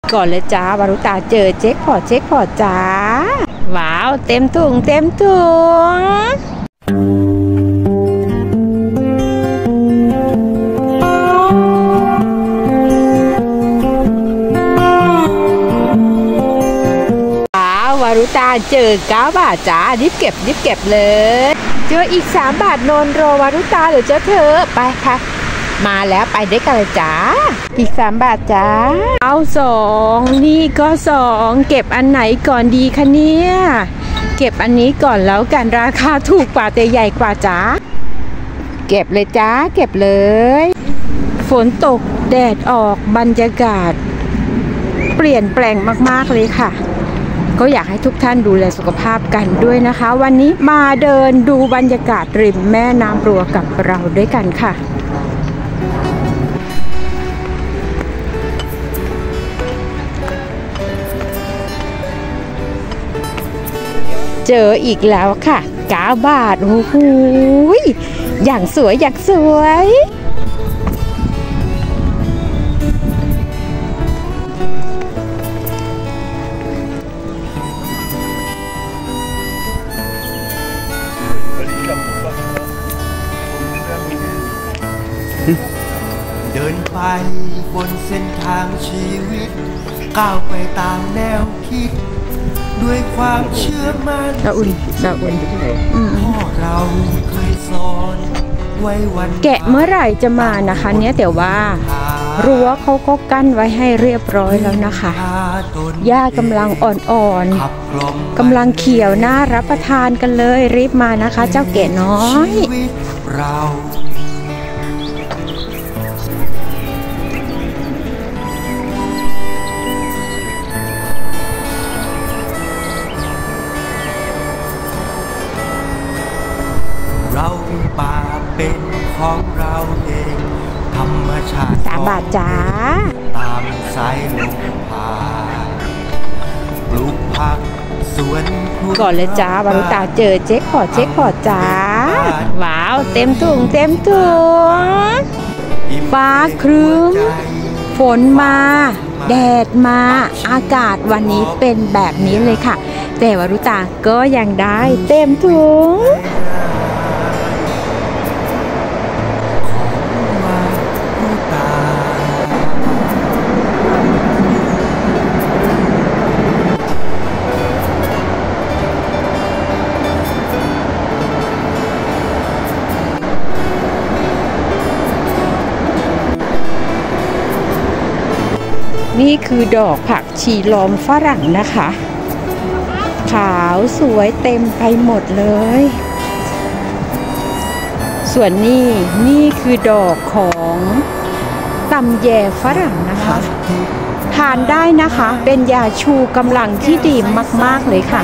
ก่อนเลยจ้าวารุตาเจอเจ๊กพอจ้าว้าวเต็มถุงวารุตาเจอ9 บาทจ้ารีบเก็บเลยเจออีก3 บาทนนโรวารุตาหรือเจ้าเธอไปค่ะมาแล้วไปได้กันเลยจ้าอีก3 บาทจ้าเอา2นี่ก็2เก็บอันไหนก่อนดีคะเนี่ยเก็บอันนี้ก่อนแล้วกันราคาถูกกว่าแต่ใหญ่กว่าจ้าเก็บเลยจ้าเก็บเลยฝนตกแดดออกบรรยากาศเปลี่ยนแปลงมากๆเลยค่ะก็อยากให้ทุกท่านดูแลสุขภาพกันด้วยนะคะวันนี้มาเดินดูบรรยากาศริมแม่น้ำรัวกับเราด้วยกันค่ะเจออีกแล้วค่ะ9 บาทโอ้โหอย่างสวยเดินไปบนเส้นทางชีวิตก้าวไปตามแนวคิดด้วยความเชื่อมั่นดาอุ่นพ่อเราเคยสอนไว้วันแกะเมื่อไหร่จะมานะคะเนี่ยแต่ว่ารั้วเขาก็กั้นไว้ให้เรียบร้อยแล้วนะคะหญ้ากำลังอ่อนๆกำลังเขียวน่ารับประทานกันเลยรีบมานะคะเจ้าแกะน้อยเราป่าเป็นของเราเองธรรมชาติ 3 บาทจ้าตามสายลมพาปลูกผักสวนก่อนเลยจ้าวารุตาเจอเจ๊กพอจ้าว้าวเต็มถุงฟ้าครึ้มฝนมาแดดมาอากาศวันนี้เป็นแบบนี้เลยค่ะแต่วารุตาก็ยังได้เต็มถุงนี่คือดอกผักชีล้อมฝรั่งนะคะขาวสวยเต็มไปหมดเลยส่วนนี่คือดอกของตำแยฝรั่งนะคะทานได้นะคะเป็นยาชูกำลังที่ดีมากๆเลยค่ะ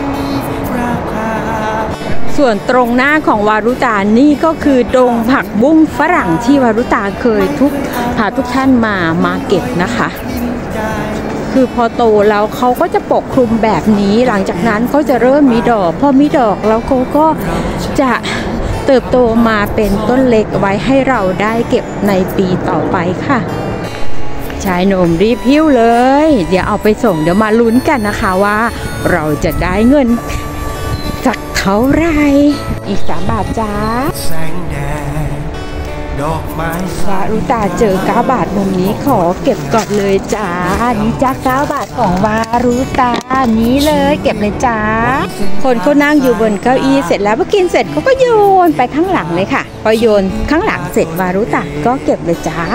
ส่วนตรงหน้าของวารุตานี่ก็คือดงผักบุ้งฝรั่งที่วารุตาเคยพาทุกท่านมาเก็บนะคะคือพอโตแล้วเขาก็จะปกคลุมแบบนี้หลังจากนั้นก็จะเริ่มมีดอกพอมีดอกแล้วเขาก็จะเติบโตมาเป็นต้นเล็กไว้ให้เราได้เก็บในปีต่อไปค่ะชายหนุ่มรีบหิ้วเลยเดี๋ยวเอาไปส่งเดี๋ยวมาลุ้นกันนะคะว่าเราจะได้เงินสักเท่าไรอีก3 บาทจ้าแสงแดดดอกไม้วารุตาเจอ9 บาทมุมนี้ขอเก็บก่อนเลยจ้านี่จ้า9 บาทของวารุตานี้เลยเก็บเลยจ้าคนเขานั่งอยู่บนเก้าอี้เสร็จแล้วพอกินเสร็จเขาก็โยนไปข้างหลังเลยค่ะพอโยนข้างหลังเสร็จวารุตาก็เก็บเลยจ้า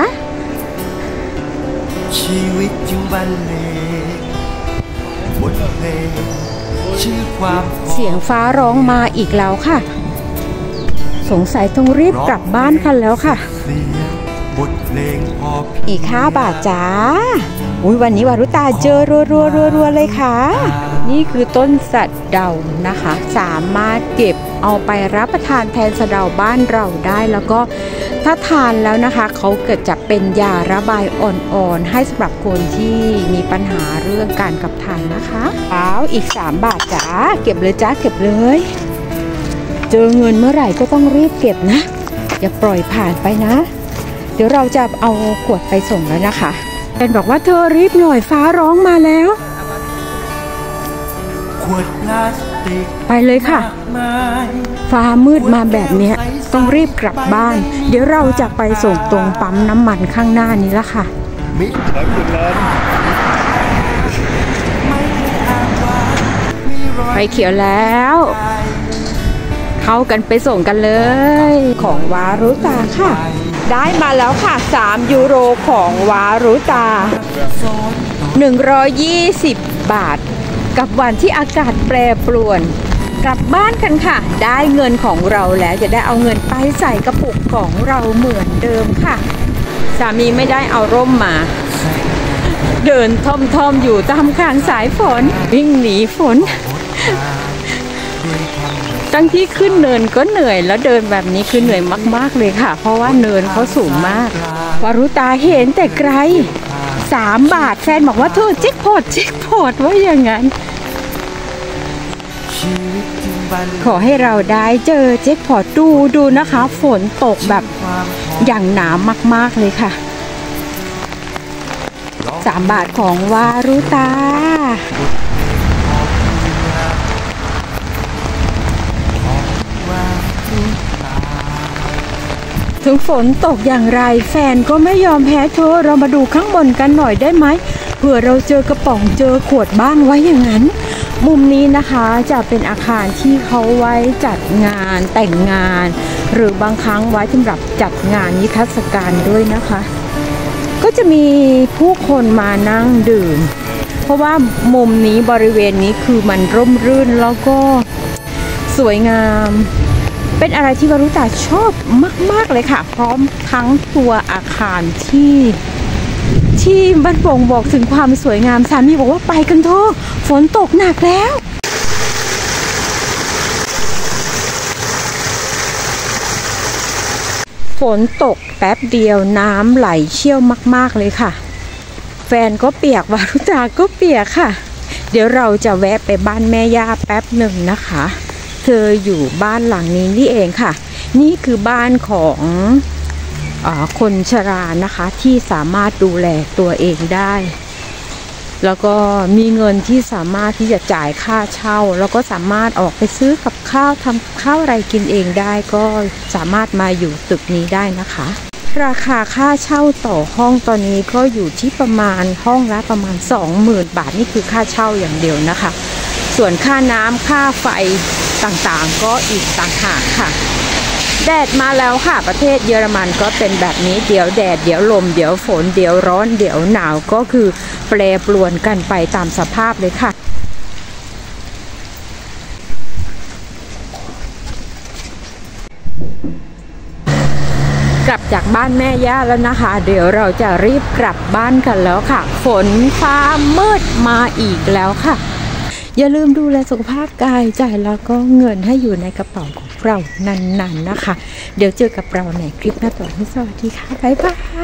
ชีวิตจึงบรรเลงบทเพลงชื่อความเสียงฟ้าร้องมาอีกแล้วค่ะสงสัยต้องรีบกลับบ้านกันแล้วค่ะอีก5 บาทจ้าวันนี้วารุตาเจอรัวเลยค่ะนี่คือต้นสะเดานะคะสามารถเก็บเอาไปรับประทานแทนสะเดาบ้านเราได้แล้วก็ถ้าทานแล้วนะคะเขาเกิดจะเป็นยาระบายอ่อนๆให้สำหรับคนที่มีปัญหาเรื่องการขับถ่ายนะคะอีก3 บาทจ้าเก็บเลยจ้าเก็บเลยเจอเงินเมื่อไหร่ก็ต้องรีบเก็บนะอย่าปล่อยผ่านไปนะเดี๋ยวเราจะเอาขวดไปส่งแล้วนะคะนบอกว่าเธอรีบหน่อยฟ้าร้องมาแล้วขวดพลาสติกไปเลยค่ะฟ้ามืดมาแบบนี้ต้องรีบกลับบ้านเดี๋ยวเราจะไปส่งตรงปั๊มน้ำมันข้างหน้านี้ละค่ะไฟเขียวแล้วเข้ากันไปส่งกันเลยของวารุตาค่ะได้มาแล้วค่ะ3 ยูโรของวารุตา120 บาทกับวันที่อากาศแปรปรวนกลับบ้านกันค่ะได้เงินของเราแล้วจะได้เอาเงินไปใส่กระปุกของเราเหมือนเดิมค่ะสามีไม่ได้เอาร่มมาเดินท่อมๆอยู่ตามข้างสายฝนวิ่งหนีฝนตั้งที่ขึ้นเนินก็เหนื่อยแล้วเดินแบบนี้คือเหนื่อยมากๆเลยค่ะเพราะว่าเนินเขาสูงมากวารุตาเห็นแต่ไกล3 บาทแฟนบอกว่าเธอแจ็คพอตว่าอย่างนั้นขอให้เราได้เจอแจ็คพอตดูนะคะฝนตกแบบอย่างหนามากๆเลยค่ะ3 บาทของวารุตาถึงฝนตกอย่างไรแฟนก็ไม่ยอมแพ้เธอเรามาดูข้างบนกันหน่อยได้ไหมเผื่อเราเจอกระป๋องเจอขวดบ้างไว้อย่างนั้นมุมนี้นะคะจะเป็นอาคารที่เขาไว้จัดงานแต่งงานหรือบางครั้งไว้สำหรับจัดงานนิทรรศการด้วยนะคะก็จะมีผู้คนมานั่งดื่มเพราะว่ามุมนี้บริเวณนี้คือมันร่มรื่นแล้วก็สวยงามเป็นอะไรที่วารุตาชอบมากๆเลยค่ะพร้อมทั้งตัวอาคารที่มันบ่งบอกถึงความสวยงามสามีบอกว่าไปกันเถอะฝนตกหนักแล้วฝนตกแป๊บเดียวน้ำไหลเชี่ยวมากๆเลยค่ะแฟนก็เปียกวารุตาก็เปียกค่ะเดี๋ยวเราจะแวะไปบ้านแม่ย่าแป๊บหนึ่งนะคะเธออยู่บ้านหลังนี้นี่เองค่ะนี่คือบ้านของคนชรานะคะที่สามารถดูแลตัวเองได้แล้วก็มีเงินที่สามารถที่จะจ่ายค่าเช่าแล้วก็สามารถออกไปซื้อกับข้าวทำข้าวอะไรกินเองได้ก็สามารถมาอยู่ตึกนี้ได้นะคะราคาค่าเช่าต่อห้องตอนนี้ก็อยู่ที่ประมาณห้องละประมาณ 20,000 บาทนี่คือค่าเช่าอย่างเดียวนะคะส่วนค่าน้ำค่าไฟต่างๆก็อีกต่างหากค่ะแดดมาแล้วค่ะประเทศเยอรมันก็เป็นแบบนี้เดี๋ยวแดดเดี๋ยวลมเดี๋ยวฝนเดี๋ยวร้อนเดี๋ยวหนาวก็คือแปรปรวนกันไปตามสภาพเลยค่ะกลับจากบ้านแม่ย่าแล้วนะคะเดี๋ยวเราจะรีบกลับบ้านกันแล้วค่ะฝนฟ้ามืดมาอีกแล้วค่ะอย่าลืมดูแลสุขภาพกายใจแล้วก็เงินให้อยู่ในกระเป๋าของเรานานๆนะคะเดี๋ยวเจอกับเราในคลิปหน้าต่อไปสวัสดีค่ะบ๊ายบาย